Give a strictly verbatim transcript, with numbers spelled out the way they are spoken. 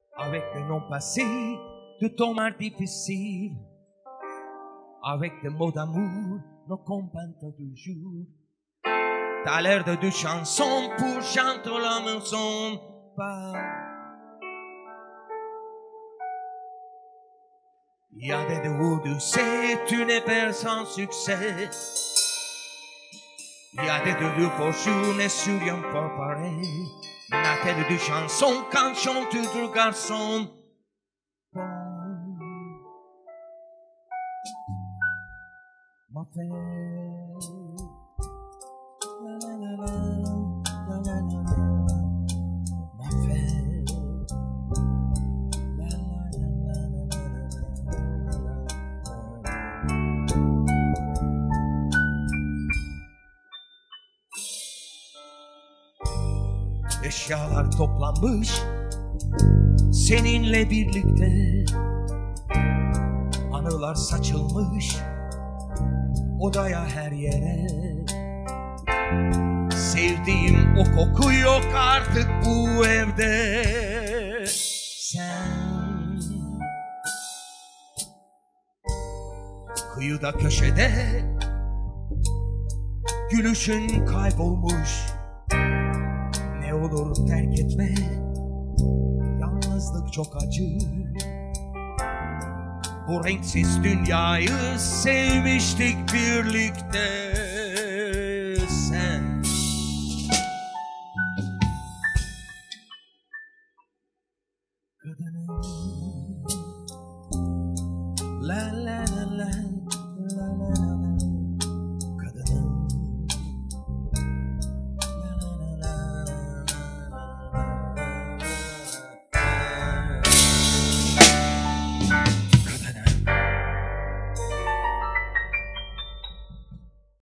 avec le nom passé de ton art difficile, avec des mots d'amour, nos compagnons du jour. T'as l'air de deux chansons pour chanter la maison. Pas. Il y a des hauts de c'est tu n'es pas sans succès. Il y a des deux beaux jours, n'est sur rien pas pareil. La tête de chanson quand chante deux garçons. Ma fête, la la la la, la la la la, ma fête, la la la la la. Eşyalar toplanmış seninle birlikte, anılar saçılmış odaya her yere. Sevdiğim o koku yok artık bu evde. Sen kıyıda köşede, gülüşün kaybolmuş. Ne olur terk etme, yalnızlık çok acı. Bu renksiz dünyayı sevmiştik birlikte.